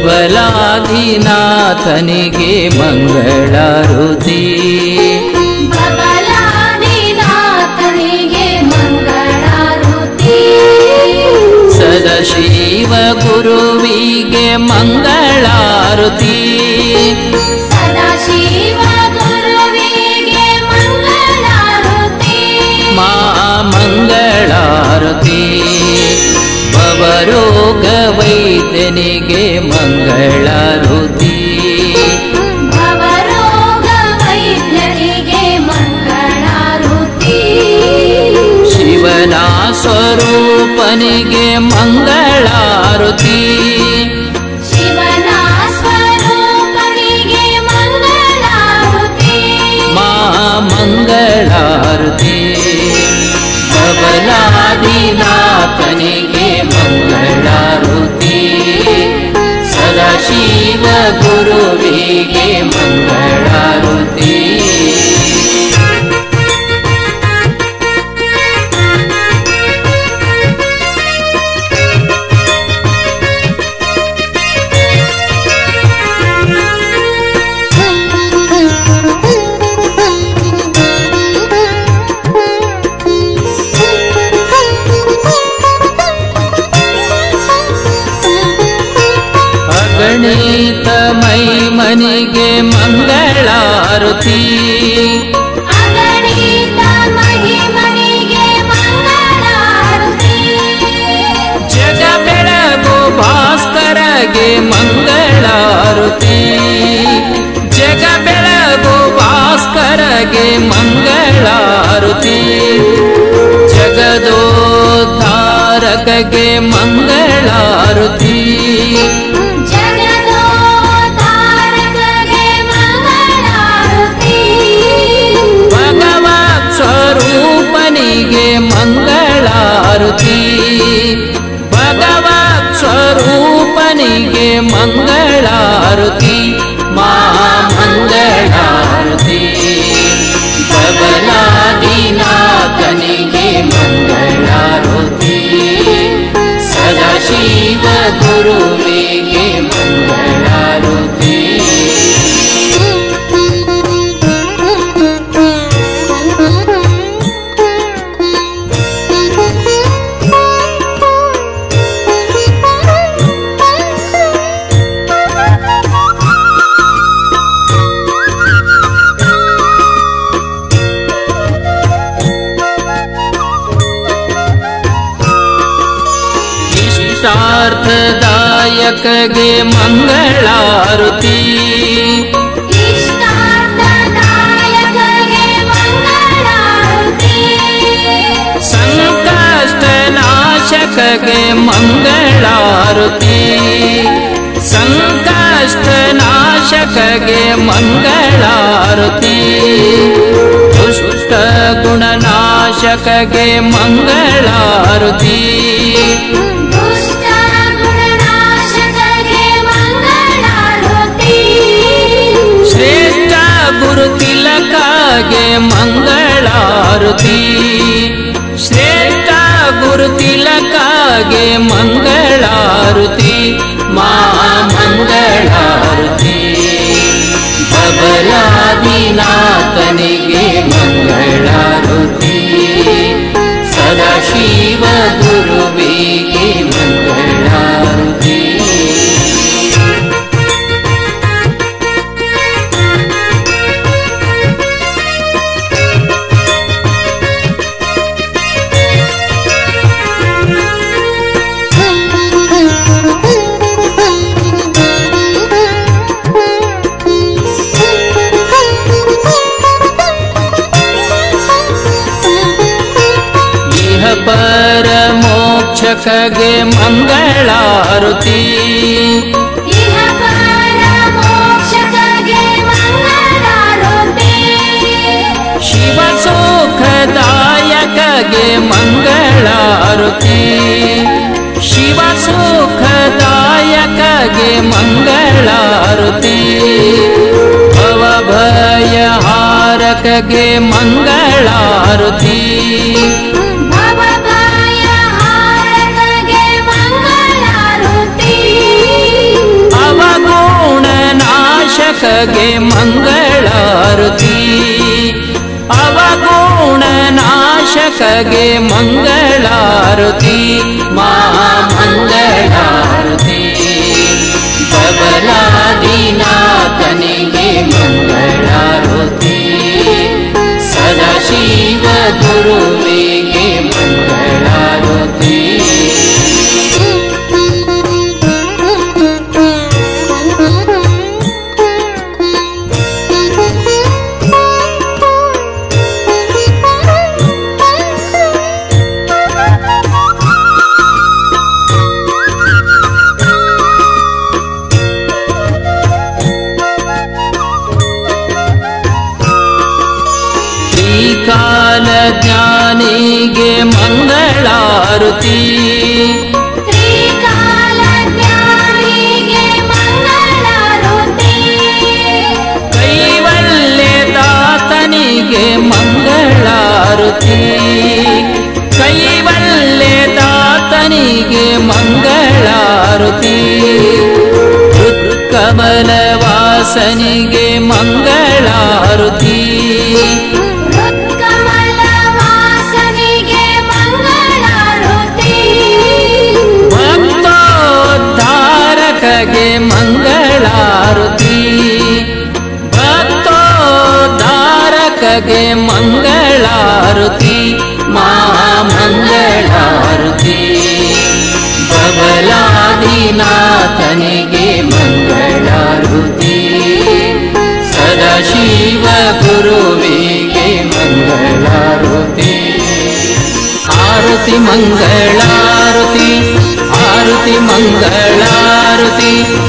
ಬಬಲಾದಿನಾಥನಿಗೆ ಮಂಗಳಾರತಿ ಬಬಲಾದಿನಾಥನಿಗೆ ಮಂಗಳಾರತಿ ಸದಾಶಿವ ಗುರುವಿಗೆ ಮಂಗಳಾರತಿ ಸದಾಶಿವ ಗುರುವಿಗೆ ಮಂಗಳಾರತಿ ಮಾ ಮಂಗಳಾರತಿ ಭವರೋಗ ವೈದ್ಯನಿಗೆ ಮಂಗಳಾರತಿ ಭವರೋಗ ವೈದ್ಯನಿಗೆ ಮಂಗಳಾರತಿ ಶಿವನ ಸ್ವರೂಪನಿಗೆ ಮಂಗಳಾರತಿ ಶಿವನ ಸ್ವರೂಪನಿಗೆ ಮಂಗಳಾರತಿ ಮಾ ಮಂಗಳಾರತಿ ಬಬಲಾದಿನಾಥನಿಗೆ ಮಂಗಳಾರತಿ ಸದಾಶಿವ ಗುರುವಿಗೆ ಮಂಗಳಾರತಿ ಅಗಣಿತ ಮೈಮನಿಗೆ ಮಂಗಳಾರತಿ ಅಗಣಿತ ಮಹಿಮನಿಗೆ ಮಂಗಳಾರತಿ ಜಗ ಬೆಳಗು ಭಾಸ್ಕರಗೆ ಮಂಗಳಾರತಿ ಜಗ ಬೆಳಗು ಭಾಸ್ಕರಗೆ ಮಂಗಳಾರತಿ ಜಗದೋದ್ಧಾರಕಗೆ ಮಂಗಳಾರತಿ ಜಗದೋದ್ಧಾರಕಗೆ ಮಂಗಳಾರತಿ ಭಗವತ್ ಸ್ವರೂಪನಿಗೆ ಮಂಗಳಾರತಿ ಭಗವತ್ ಸ್ವರೂಪನಿಗೆ ಮಂಗಳಾರತಿ ಮಾ ಮಂಗಳಾರತಿ ಬಬಲಾದಿನಾಥನಿಗೆ ಮಂಗಳಾರತಿ ಸದಾಶಿವ ಗುರುವಿಗೆ ಮಂಗಳಾರತಿ ಇಷ್ಟಾರ್ಥದಾಯಕಗೆ ಮಂಗಳಾರತಿ ಇಷ್ಟಾರ್ಥದಾಯಕಗೆ ಮಂಗಳಾರತಿ ಸಂಕಷ್ಟ ನಾಶಕಗೆ ಮಂಗಳಾರತಿ ಸಂಕಷ್ಟ ನಾಶಕಗೆ ಮಂಗಳಾರತಿ ದುಷ್ಟ ಗುಣನಾಶಕಗೆ ಮಂಗಳಾರತಿ ದುಷ್ಟ ಗುಣನಾಶಕಗೆ ಮಂಗಳಾರತಿ ಶ್ರೇಷ್ಠ ಗುರು ತಿಲಕಗೆ ಮಂಗಳಾರತಿ ಶ್ರೇಷ್ಠ ಗುರು ತಿಲಕಗೆ ಮಂಗಳಾರತಿ ಮಾ ಮಂಗಳಾರತಿ ಬಬಲಾದಿನಾಥನಿಗೆ ಮಂಗಳಾರತಿ ಸದಾಶಿವ ಗುರುವಿಗೆ ಮಂಗಳಾರತಿ ಪರ ಮೋಕ್ಷಕಗೆ ಮಂಗಳಾರತಿ ಇಹ ಪರ ಮೋಕ್ಷಕಗೆ ಮಂಗಳಾರತಿ ಶಿವ ಸುಖದಾಯಕಗೆ ಮಂಗಳಾರತಿ ಶಿವ ಸುಖದಾಯಕಗೆ ಮಂಗಳಾರತಿ ಭವಭಯಹಾರಕಗೆ ಮಂಗಳಾರತಿ ಭವಭಯಹಾರಕಗೆ ಮಂಗಳಾರತಿ ಅವ ನಾಶಕಗೆ ಮಂಗಳಾರತಿ ಅವಗುಣ ನಾಶಕಗೆ ಮಂಗಳಾರತಿ ಮಹಾಮಂಗಳಾರತಿ ಬಬಲಾದಿನಾಥನಿಗೆ ಮಂಗಳಾರತಿ ಸದಾಶಿವ ಗುರುವಿಗೆ ಮಂಗಳಾರತಿ ಕಾಲ ಜ್ಞಾನಿಗೆ ಮಂಗಳಾರತಿ ತ್ರಿಕಾಲ ಜ್ಞಾನಿಗೆ ಮಂಗಳಾರತಿ ಕೈವಲ್ಯ ದಾತನಿಗೆ ಮಂಗಳಾರತಿ ಕೈವಲ್ಯ ದಾತನಿಗೆ ಮಂಗಳಾರತಿ ಹೃತ್ಕಮಲ ವಾಸನಿಗೆ ಮಂಗಳಾರತಿ ಭಕ್ತೋದ್ಧಾರಕಗೆ ಮಂಗಳಾರತಿ ಭಕ್ತೋದ್ಧಾರಕಗೆ ಮಂಗಳಾರತಿ ಮಹಾಮಂಗಳಾರತಿ ಬಬಲಾದಿನಾಥನಿಗೆ ಮಂಗಳಾರತಿ ಸದಾಶಿವ ಗುರುವಿಗೆ ಮಂಗಳಾರತಿ ಆರತಿ ಮಂಗಳಾರತಿ ಆರತಿ ಮಂಗಳಾರತಿ